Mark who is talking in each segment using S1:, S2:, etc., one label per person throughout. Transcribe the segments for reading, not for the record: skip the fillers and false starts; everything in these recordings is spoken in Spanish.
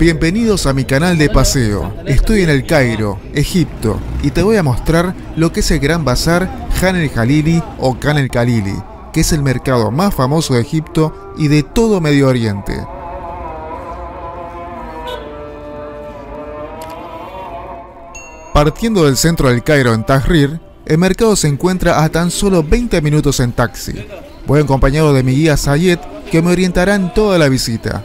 S1: Bienvenidos a mi canal de paseo. Estoy en el Cairo, Egipto, y te voy a mostrar lo que es el Gran Bazar Khan el-Khalili o Khan el-Khalili, que es el mercado más famoso de Egipto y de todo Medio Oriente. Partiendo del centro del Cairo en Tahrir, el mercado se encuentra a tan solo 20 minutos en taxi. Voy acompañado de mi guía Sayed, que me orientará en toda la visita.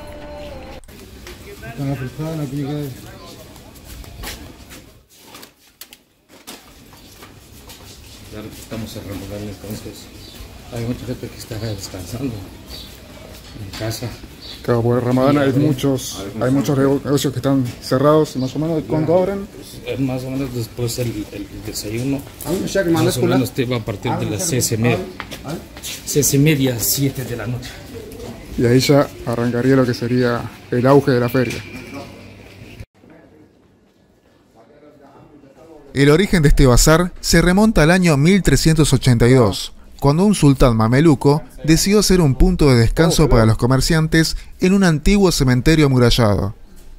S2: Claro que estamos en Ramadán, entonces hay mucha gente que está descansando en casa.
S3: Claro, por el Ramadán hay muchos negocios que están cerrados. Más o menos, ¿cuándo abren?
S2: Pues, más o menos después el desayuno. Más o menos te va a partir de las 6:30, 7 de la noche.
S3: Y ahí ya arrancaría lo que sería el auge de la feria.
S1: El origen de este bazar se remonta al año 1382, cuando un sultán mameluco decidió hacer un punto de descanso para los comerciantes en un antiguo cementerio amurallado.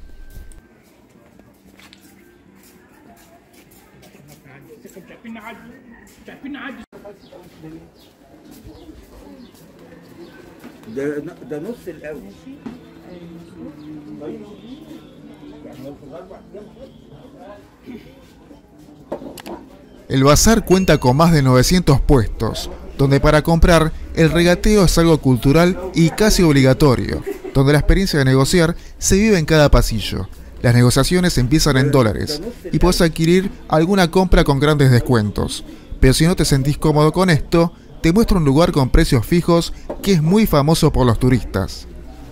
S1: El bazar cuenta con más de 900 puestos, donde para comprar el regateo es algo cultural y casi obligatorio, donde la experiencia de negociar se vive en cada pasillo. Las negociaciones empiezan en dólares y puedes adquirir alguna compra con grandes descuentos, pero si no te sentís cómodo con esto, te muestro un lugar con precios fijos que es muy famoso por los turistas.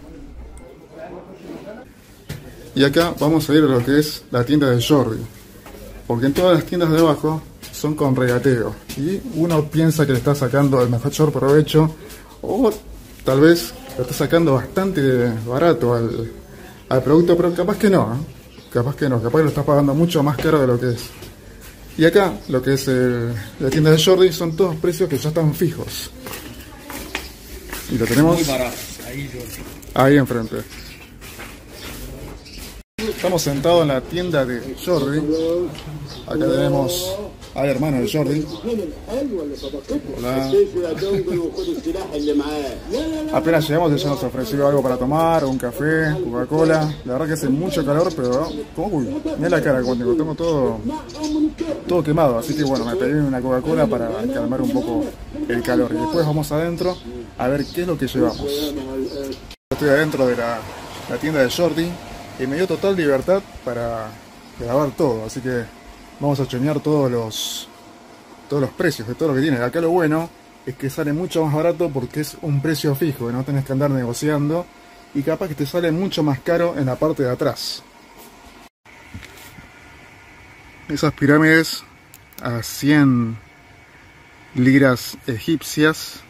S3: Y acá vamos a ir a lo que es la tienda de Jordi, porque en todas las tiendas de abajo son con regateo y uno piensa que le está sacando el mayor provecho, o tal vez le está sacando bastante barato al producto, pero capaz que no, capaz que lo está pagando mucho más caro de lo que es. Y acá lo que es la tienda de Jordi son todos precios que ya están fijos y lo tenemos muy barato, ahí enfrente. Estamos sentados en la tienda de Jordi. Acá tenemos al hermano de Jordi. Hola. Apenas llegamos, ella nos ofreció algo para tomar, un café, Coca-Cola. La verdad que hace mucho calor, pero mira la cara cuando tengo todo quemado. Así que bueno, me pedí una Coca-Cola para calmar un poco el calor. Y después vamos adentro a ver qué es lo que llevamos. Estoy adentro de la tienda de Jordi y me dio total libertad para grabar todo, así que vamos a chequear todos los precios de todo lo que tiene. Acá lo bueno es que sale mucho más barato porque es un precio fijo, que no tenés que andar negociando, y capaz que te sale mucho más caro en la parte de atrás. Esas pirámides a 100 liras egipcias.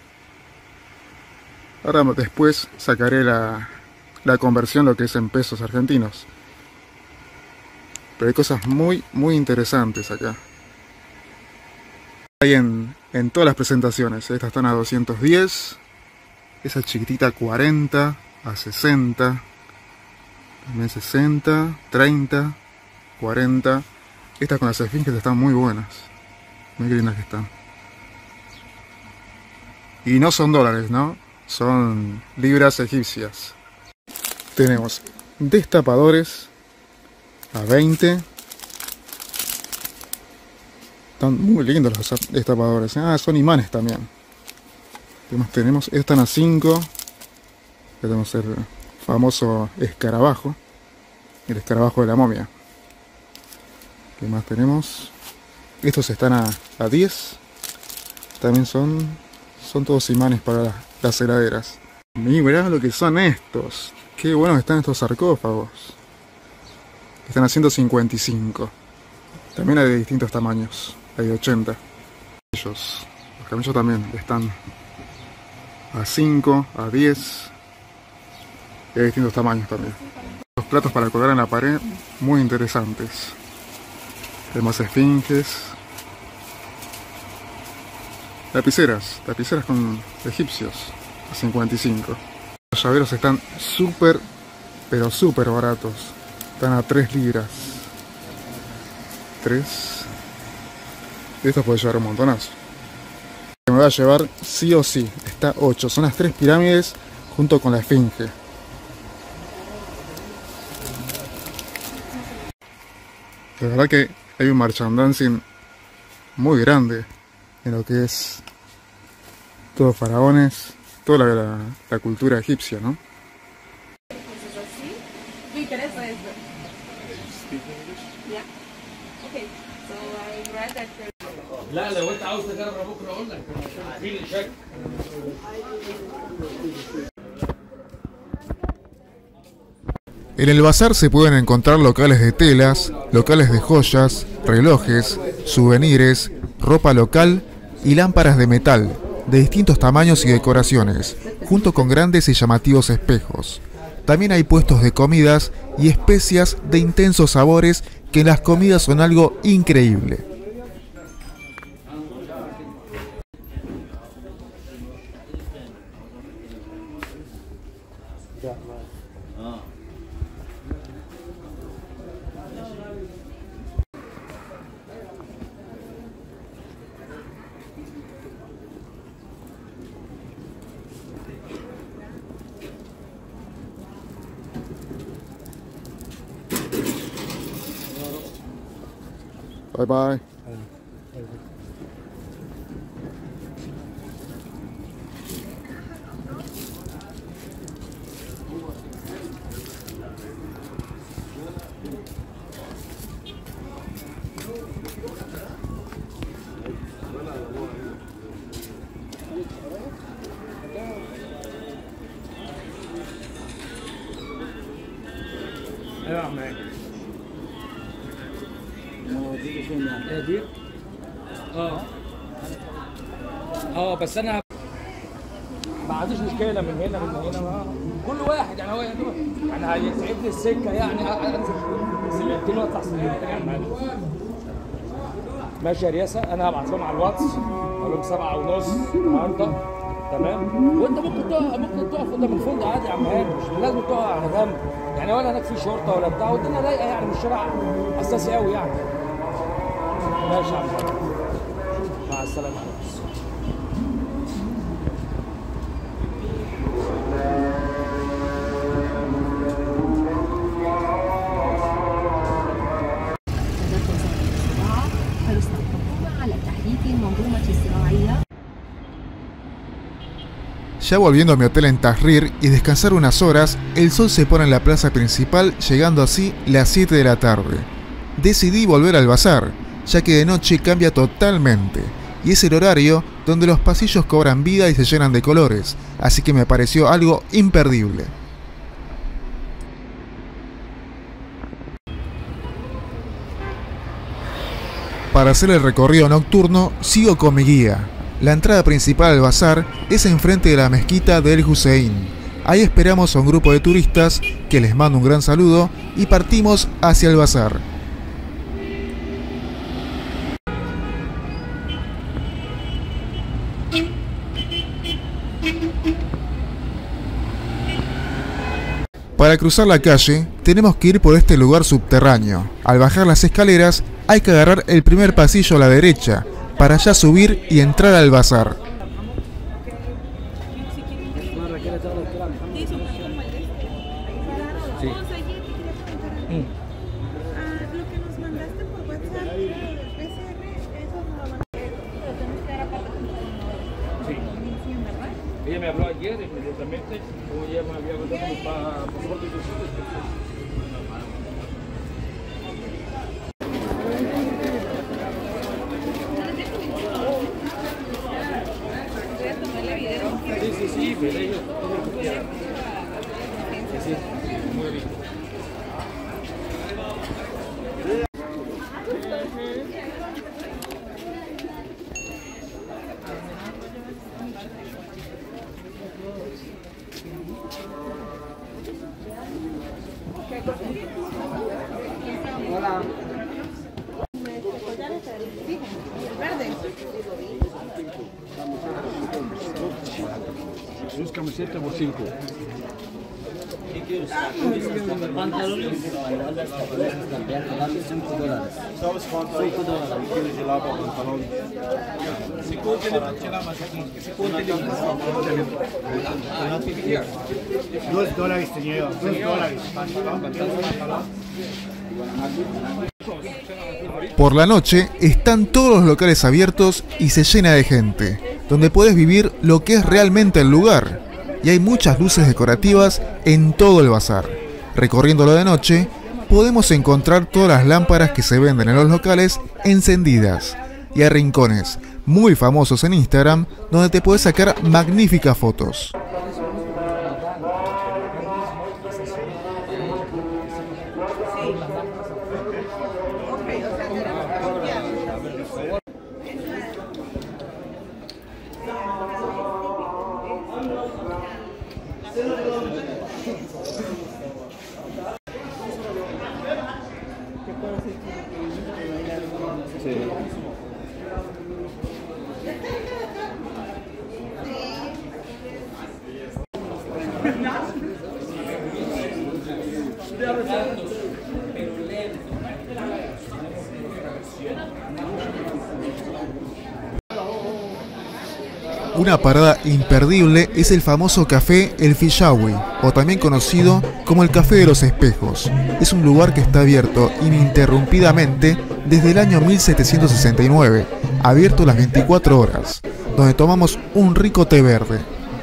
S3: Ahora después sacaré la conversión, lo que es en pesos argentinos. Pero hay cosas muy interesantes acá. Hay en todas las presentaciones. Estas están a 210. Esa chiquitita 40, a 60. También 60, 30, 40. Estas con las esfinges están muy buenas. Muy lindas que están. Y no son dólares, ¿no? Son libras egipcias. Tenemos destapadores a 20. Están muy lindos los destapadores. Ah, son imanes también. Tenemos, están a 5. Tenemos el famoso escarabajo. El escarabajo de la momia. ¿Qué más tenemos? Estos están a 10. También son todos imanes para las heladeras. Mirá lo que son estos. Qué buenos están estos sarcófagos. Están a 155. También hay de distintos tamaños. Hay de 80. Los camellos también están a 5, a 10. Y hay distintos tamaños también. Los platos para colgar en la pared, muy interesantes. Tenemos esfinges. Lapiceras con egipcios. A 55. Los llaveros están súper, pero súper baratos. Están a 3 libras. 3. Esto puede llevar un montonazo. Me va a llevar sí o sí. Está 8. Son las 3 pirámides junto con la esfinge. La verdad que hay un merchandising muy grande en lo que es todos faraones, toda la cultura egipcia, ¿no?
S4: ¿Me interesa esto? Yeah. Okay. So I read that there...
S2: لا لو انت عاوز تجرب بكره اقول لك في اللي شك.
S1: En el bazar se pueden encontrar locales de telas, locales de joyas, relojes, souvenirs, ropa local y lámparas de metal, de distintos tamaños y decoraciones, junto con grandes y llamativos espejos. También hay puestos de comidas y especias de intensos sabores que en las comidas son algo increíble.
S3: Bye bye.
S2: ايوه يا عم هي دي بس انا ما عنديش مشكله من هنا كل واحد يعني هو يعني هيتعبني السكه يعني انزل سلمتين واطلع سلمتين يا معلم. ماشي يا رياسه انا هبعت لهم على الواتس اقول لهم 7:30 النهارده تمام. وانت ممكن تقف قدام الفندق عادي يا عم هاني مش لازم تقف على جنب يعني ولا هناك في شرطه ولا بتاع والدنيا ضيقه يعني مش شارع اساسي قوي يعني. ماشي يا عم مع السلامه.
S1: Ya volviendo a mi hotel en Tahrir y descansar unas horas, el sol se pone en la plaza principal, llegando así las 7 de la tarde. Decidí volver al bazar, ya que de noche cambia totalmente, y es el horario donde los pasillos cobran vida y se llenan de colores, así que me pareció algo imperdible. Para hacer el recorrido nocturno, sigo con mi guía. La entrada principal al bazar es enfrente de la mezquita de El Hussein. Ahí esperamos a un grupo de turistas que les mando un gran saludo y partimos hacia el bazar. Para cruzar la calle tenemos que ir por este lugar subterráneo. Al bajar las escaleras hay que agarrar el primer pasillo a la derecha para ya subir y entrar al bazar.
S2: Sí.
S4: Lo que nos mandaste por WhatsApp, el PCR, eso no lo mandaste. Pero tenemos que dar aparte con la ¿verdad?
S2: Ella me habló ayer inmediatamente, como ella me había mandado mi pasaporte y sí, pero ellos sí, muy bien.
S4: Hola.
S5: Buscamos 7 por 5. ¿Qué quieres? Pantalones, $5.
S6: Quilo de lava pantalão. $2, señor. $2.
S1: Por la noche están todos los locales abiertos y se llena de gente, donde puedes vivir lo que es realmente el lugar. Y hay muchas luces decorativas en todo el bazar. Recorriéndolo de noche, podemos encontrar todas las lámparas que se venden en los locales encendidas. Y hay rincones muy famosos en Instagram donde te puedes sacar magníficas fotos. Una parada imperdible es el famoso café El Fillawi, o también conocido como el Café de los Espejos. Es un lugar que está abierto ininterrumpidamente desde el año 1769, abierto las 24 horas, donde tomamos un rico té verde.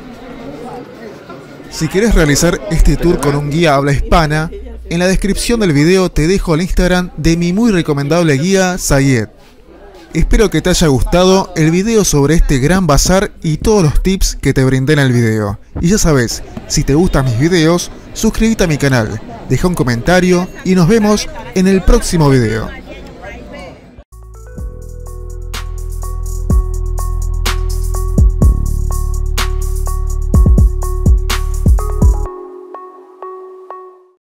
S1: Si querés realizar este tour con un guía habla hispana, en la descripción del video te dejo el Instagram de mi muy recomendable guía Sayed. Espero que te haya gustado el video sobre este gran bazar y todos los tips que te brindé en el video. Y ya sabes, si te gustan mis videos, suscríbete a mi canal, deja un comentario y nos vemos en el próximo video.